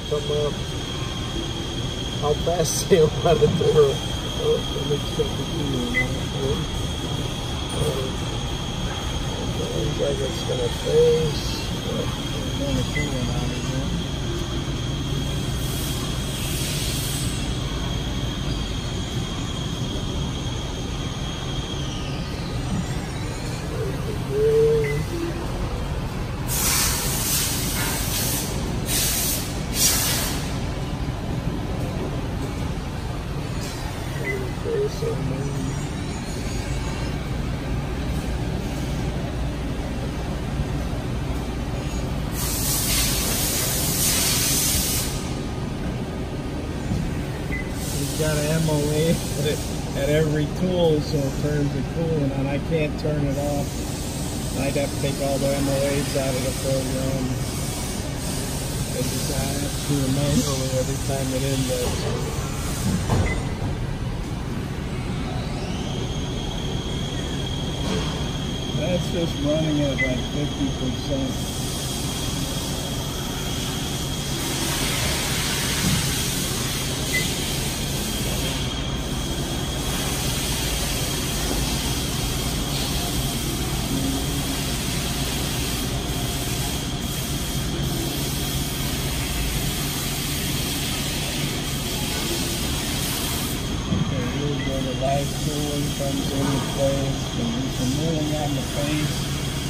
come up. How fast they want to do it. Let me check the email now. Looks like it's going to face. On the cooling out of here. Got an MOA at every tool, so it turns the coolant on. I can't turn it off. I'd have to take all the MOAs out of the program. I just have to do it manually every time it indexes. That's just running at like 50%. The live cooling comes into place, and there's some milling on the face.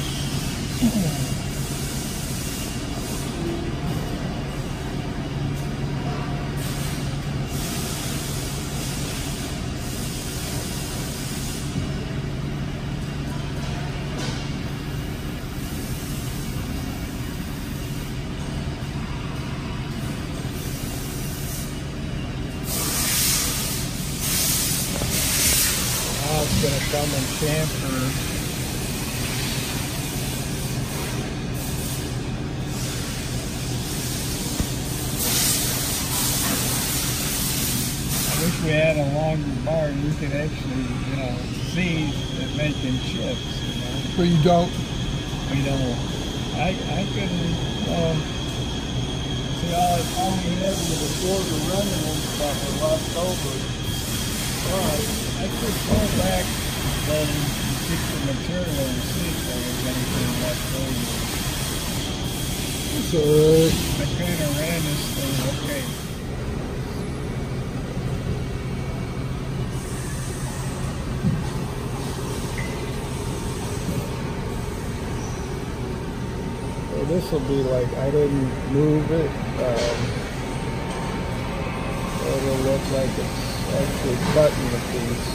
It's going to come and chamfer. I wish we had a longer bar. You could actually, see it making chips, But you don't? We don't. I couldn't, see all we had was a quarter running and stuff were left over. I could pull back and fix the material and see if there was anything left over. So, I kind of ran this thing okay. well, this will be like, I didn't move it. It'll look like it's actually cutting the piece.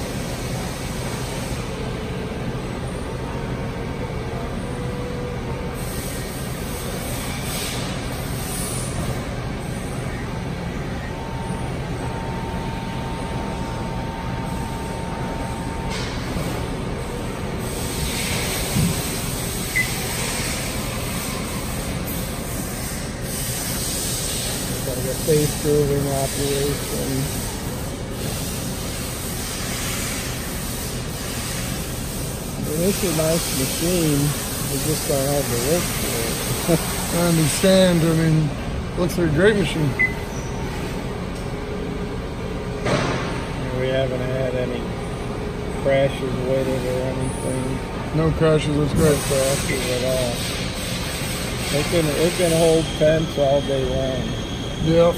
It's like a face grooving operation. It's a nice machine, we just don't have the work for it. I understand, I mean, looks like a great machine. We haven't had any crashes with it or anything. No crashes, that's great. No crashes at all. It can hold fence all day long. Yep.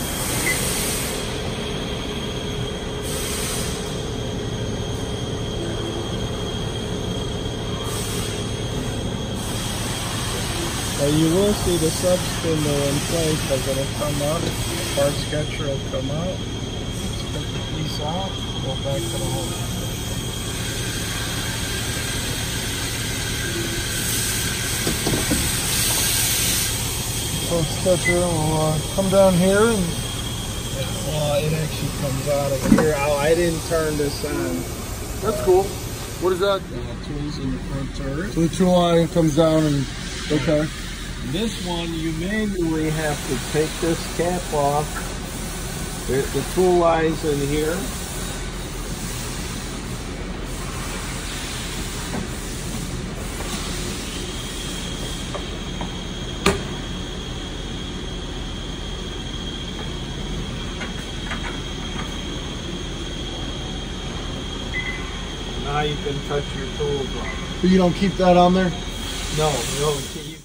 You will see the subspindle in place because it'll come up. The part sketcher will come out. Just take the piece out, go back to the hole. So sketcher will come down here and... Well, it actually comes out of here. I didn't turn this on. That's cool. What is that? Tools in the front turret. So the tool line comes down and... Okay. This one, you manually have to take this cap off. The tool lies in here. now you can touch your tools on it. But you don't keep that on there? No, you don't.